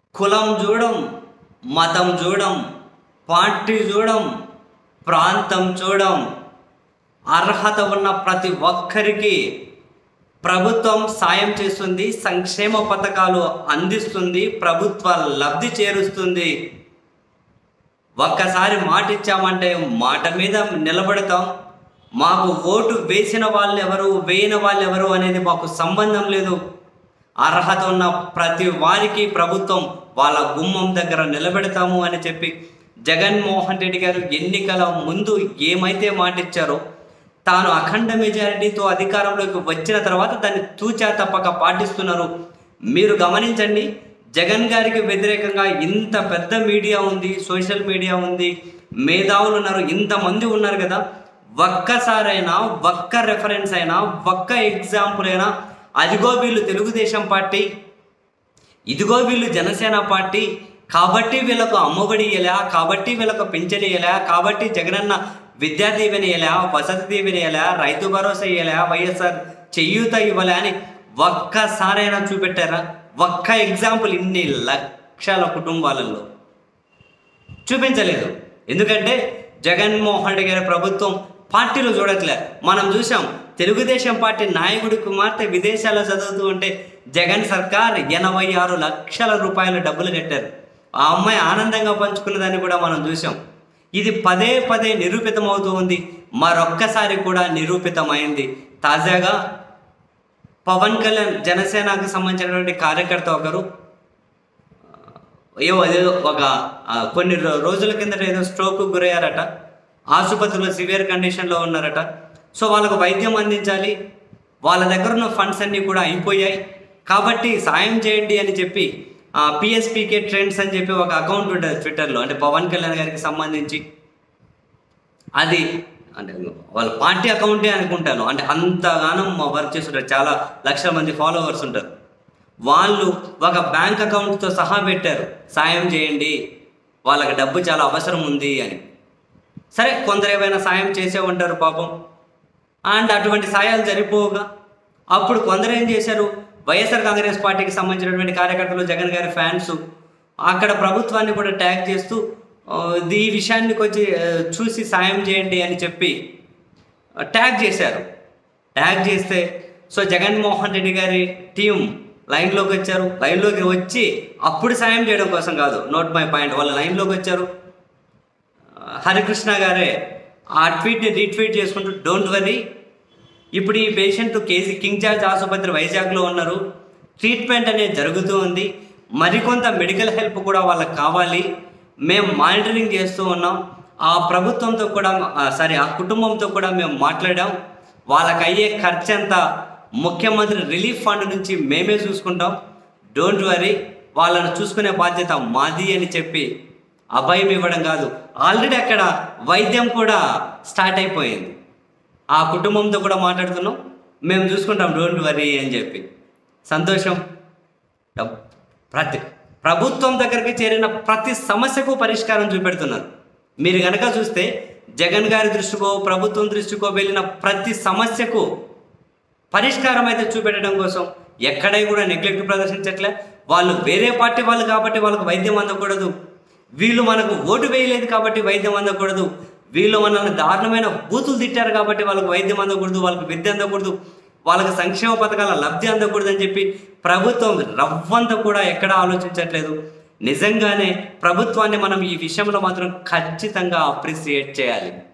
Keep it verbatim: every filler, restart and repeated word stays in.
కులం చూడం, మతం చూడం, పార్టీ చూడం, ప్రాంతం చూడం. అర్హత ఉన్న ప్రతి ఒక్కరికి ప్రభుత్వం సాయం చేస్తుంది, సంక్షేమ పథకాలు అందిస్తుంది, ప్రభుత్వ లబ్ధి చేరుస్తుంది. ఒక్కసారి మాట ఇచ్చామంటే మాట మీద నిలబడతాం. మాకు ఓటు వేసిన వాళ్ళు ఎవరు, వేయని వాళ్ళు ఎవరు అనేది మాకు సంబంధం లేదు. అర్హత ఉన్న ప్రతి వారికి ప్రభుత్వం వాళ్ళ గుమ్మం దగ్గర నిలబెడతాము అని చెప్పి జగన్మోహన్ రెడ్డి గారు ఎన్నికల ముందు ఏమైతే మాట ఇచ్చారో, తాను అఖండ మెజారిటీతో అధికారంలోకి వచ్చిన తర్వాత దాన్ని తూచా తప్పక పాటిస్తున్నారు. మీరు గమనించండి, జగన్ గారికి వ్యతిరేకంగా ఇంత పెద్ద మీడియా ఉంది, సోషల్ మీడియా ఉంది, మేధావులు ఉన్నారు, ఇంతమంది ఉన్నారు కదా. ఒక్కసారైనా ఒక్క రెఫరెన్స్ అయినా ఒక్క ఎగ్జాంపుల్ అయినా అదిగో వీళ్ళు తెలుగుదేశం పార్టీ, ఇదిగో వీళ్ళు జనసేన పార్టీ, కాబట్టి వీళ్ళకు అమ్మఒడి ఇయ్యలే, కాబట్టి వీళ్ళకు పింఛన్ ఇయ్యలే, కాబట్టి జగనన్న విద్యా దీవెన ఇయ్యలే, వసతి దీవెన ఇయ్యలే, రైతు భరోసా ఇయ్యలే, వైఎస్ఆర్ చేయూత ఇవ్వలే అని ఒక్కసారైనా చూపెట్టారా? ఒక్క ఎగ్జాంపుల్ ఇన్ని లక్షల కుటుంబాలలో చూపించలేదు. ఎందుకంటే జగన్మోహన్ రెడ్డి గారి ప్రభుత్వం పార్టీలు చూడట్లే. మనం చూసాం, తెలుగుదేశం పార్టీ నాయకుడి కుమార్తె విదేశాల్లో చదువుతూ ఉంటే జగన్ సర్కార్ ఎనభై ఆరు లక్షల రూపాయల డబ్బులు కట్టారు. ఆ అమ్మాయి ఆనందంగా పంచుకున్నదాన్ని కూడా మనం చూసాం. ఇది పదే పదే నిరూపితం అవుతూ ఉంది. మరొక్కసారి కూడా నిరూపితమైంది. తాజాగా పవన్ కళ్యాణ్ జనసేనకు సంబంధించినటువంటి కార్యకర్త ఒకరు ఏవో ఏదో ఒక కొన్ని రోజుల కిందట ఏదో స్ట్రోక్ గురయ్యారట, ఆసుపత్రిలో సివియర్ కండిషన్లో ఉన్నారట. సో వాళ్ళకు వైద్యం అందించాలి, వాళ్ళ దగ్గర ఉన్న ఫండ్స్ అన్నీ కూడా అయిపోయాయి, కాబట్టి సాయం చేయండి అని చెప్పి పిఎస్పీకే ట్రెండ్స్ అని చెప్పి ఒక అకౌంట్ ఉంటుంది ట్విట్టర్లో, అంటే పవన్ కళ్యాణ్ గారికి సంబంధించి. అది అంటే వాళ్ళ పార్టీ అకౌంటే అనుకుంటాను, అంటే అంతగానం వర్క్ చేస్తుంటారు, చాలా లక్షల మంది ఫాలోవర్స్ ఉంటారు. వాళ్ళు ఒక బ్యాంక్ అకౌంట్తో సహా పెట్టారు, సాయం చేయండి, వాళ్ళకి డబ్బు చాలా అవసరం ఉంది అని. సరే, కొందరు ఏమైనా సాయం చేసే ఉంటారు పాపం, అండ్ అటువంటి సాయాలు సరిపోగా అప్పుడు కొందరు ఏం చేశారు, వైఎస్ఆర్ కాంగ్రెస్ పార్టీకి సంబంధించినటువంటి కార్యకర్తలు, జగన్ గారి ఫ్యాన్స్ అక్కడ ప్రభుత్వాన్ని కూడా ట్యాగ్ చేస్తూ ఈ విషయాన్ని కొంచెం చూసి సాయం చేయండి అని చెప్పి ట్యాగ్ చేశారు. ట్యాగ్ చేస్తే సో జగన్మోహన్ రెడ్డి గారి టీం లైన్లోకి వచ్చారు. లైన్లోకి వచ్చి అప్పుడు సాయం చేయడం కోసం కాదు, నోట్ మై పాయింట్, వాళ్ళు లైన్లోకి వచ్చారు. హరికృష్ణ గారే ఆ ట్వీట్ని రీట్వీట్ చేసుకుంటూ, డోంట్ వరీ, ఇప్పుడు ఈ పేషెంట్ కేజీ కింగ్ జార్జ్ ఆసుపత్రి వైజాగ్లో ఉన్నారు, ట్రీట్మెంట్ అనేది జరుగుతూ ఉంది, మరికొంత మెడికల్ హెల్ప్ కూడా వాళ్ళకి కావాలి, మేము మానిటరింగ్ చేస్తూ ఉన్నాం, ఆ ప్రభుత్వంతో కూడా సారీ ఆ కుటుంబంతో కూడా మేము మాట్లాడాం, వాళ్ళకి అయ్యే ఖర్చు అంతా ముఖ్యమంత్రి రిలీఫ్ ఫండ్ నుంచి మేమే చూసుకుంటాం, డోంట్ వరీ, వాళ్ళను చూసుకునే బాధ్యత మాది అని చెప్పి అభయం ఇవ్వడం కాదు, ఆల్రెడీ అక్కడ వైద్యం కూడా స్టార్ట్ అయిపోయింది, ఆ కుటుంబంతో కూడా మాట్లాడుతున్నాం, మేము చూసుకుంటాం, డోంట్ వరీ అని చెప్పి. సంతోషం. ప్రతి ప్రభుత్వం దగ్గరికి చేరిన ప్రతి సమస్యకు పరిష్కారం చూపెడుతున్నారు. మీరు కనుక చూస్తే జగన్ గారి దృష్టికో ప్రభుత్వం దృష్టికో వెళ్ళిన ప్రతి సమస్యకు పరిష్కారం అయితే చూపెట్టడం కోసం ఎక్కడై కూడా నెగ్లెక్ట్ ప్రదర్శించట్లే. వాళ్ళు వేరే పార్టీ వాళ్ళు కాబట్టి వాళ్ళకు వైద్యం అందకూడదు, వీళ్ళు మనకు ఓటు వేయలేదు కాబట్టి వైద్యం అందకూడదు, వీళ్ళు మనల్ని దారుణమైన బూతులు తిట్టారు కాబట్టి వాళ్ళకు వైద్యం అందకూడదు, వాళ్ళకి విద్య అందకూడదు, వాళ్ళకి సంక్షేమ పథకాల లబ్ధి అందకూడదు అని చెప్పి ప్రభుత్వం రవ్వంతా కూడా ఎక్కడా ఆలోచించట్లేదు. నిజంగానే ప్రభుత్వాన్ని మనం ఈ విషయంలో మాత్రం ఖచ్చితంగా అప్రిసియేట్ చేయాలి.